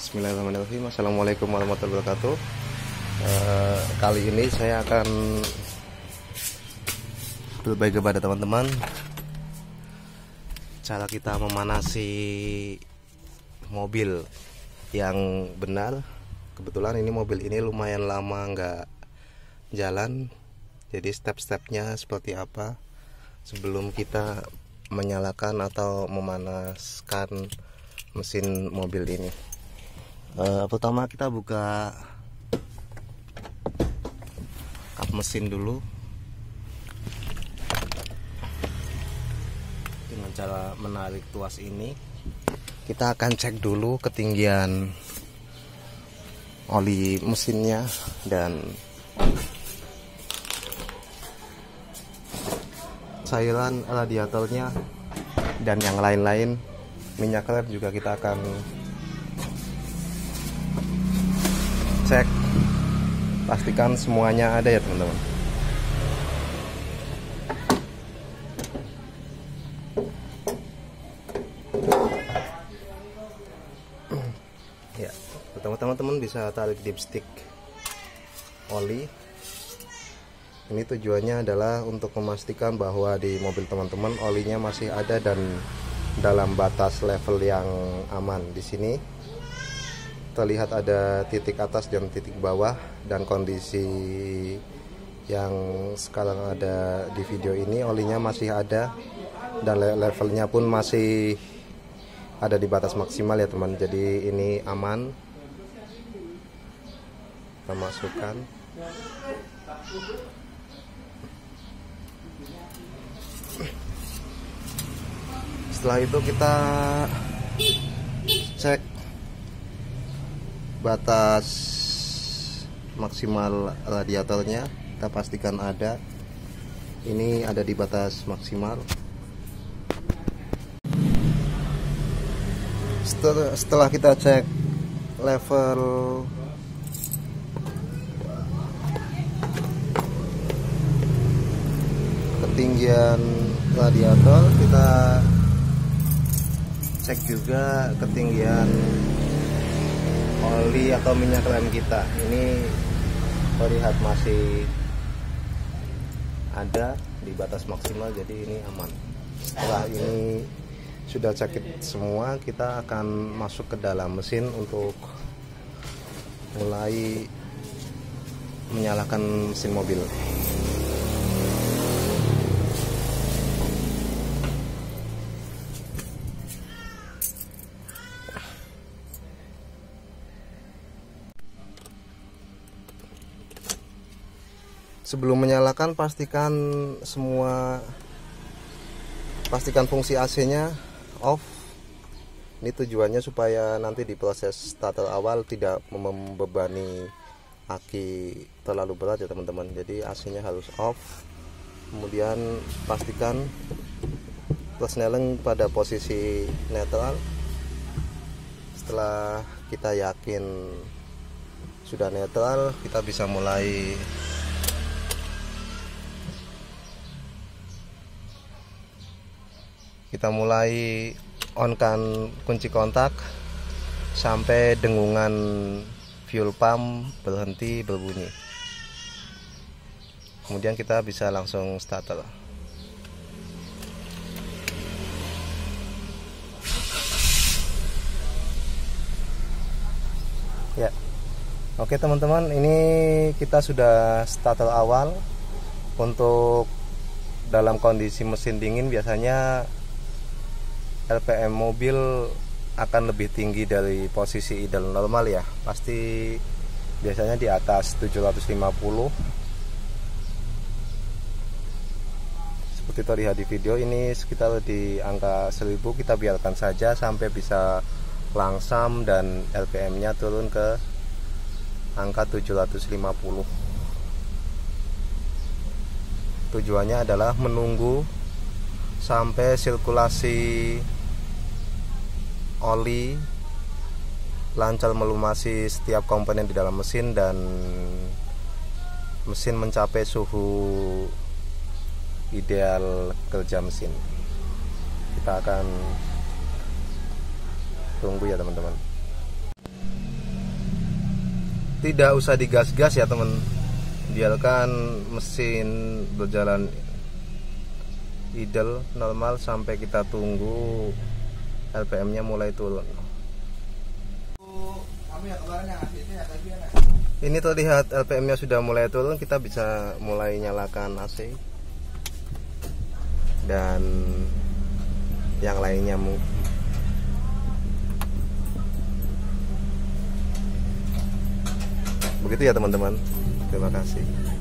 Bismillahirrahmanirrahim. Assalamualaikum warahmatullahi wabarakatuh. Kali ini saya akan berbagi kepada teman-teman cara kita memanasi mobil yang benar. Kebetulan ini mobil ini lumayan lama nggak jalan, jadi step-stepnya seperti apa sebelum kita menyalakan atau memanaskan mesin mobil ini. Pertama kita buka kap mesin dulu dengan cara menarik tuas ini. Kita akan cek dulu ketinggian oli mesinnya dan cairan radiatornya dan yang lain-lain. Minyak rem juga kita akan cek, pastikan semuanya ada ya teman-teman. Ya, pertama teman-teman bisa tarik dipstick oli. Ini tujuannya adalah untuk memastikan bahwa di mobil teman-teman olinya masih ada dan dalam batas level yang aman. Di sini terlihat ada titik atas dan titik bawah, dan kondisi yang sekarang ada di video ini olinya masih ada dan levelnya pun masih ada di batas maksimal ya teman. Jadi ini aman. Kita masukkan. Setelah itu kita cek batas maksimal radiatornya, kita pastikan ada. Ini ada di batas maksimal. Setelah kita cek level ketinggian radiator, kita cek juga ketinggian oli atau minyak rem kita. Ini terlihat masih ada di batas maksimal, jadi ini aman. Setelah ini sudah cek semua, kita akan masuk ke dalam mesin untuk mulai menyalakan mesin mobil. Sebelum menyalakan pastikan fungsi AC-nya off. Ini tujuannya supaya nanti di proses starter awal tidak membebani aki terlalu berat ya teman-teman. Jadi AC-nya harus off. Kemudian pastikan persneling pada posisi netral. Setelah kita yakin sudah netral, kita bisa mulai on-kan kunci kontak sampai dengungan fuel pump berhenti berbunyi. Kemudian kita bisa langsung starter. Ya, oke teman-teman, ini kita sudah starter awal. Untuk dalam kondisi mesin dingin biasanya RPM mobil akan lebih tinggi dari posisi idle normal ya. Pasti biasanya di atas 750. Seperti terlihat di video ini sekitar di angka 1000. Kita biarkan saja sampai bisa langsam dan RPM-nya turun ke angka 750. Tujuannya adalah menunggu sampai sirkulasi oli lancar melumasi setiap komponen di dalam mesin dan mesin mencapai suhu ideal kerja mesin. Kita akan tunggu ya teman-teman. tidak usah digas-gas ya teman, biarkan mesin berjalan idle normal sampai kita tunggu RPM nya mulai turun. Ini terlihat RPM nya sudah mulai turun, kita bisa mulai nyalakan AC dan yang lainnya. Begitu ya teman-teman, terima kasih.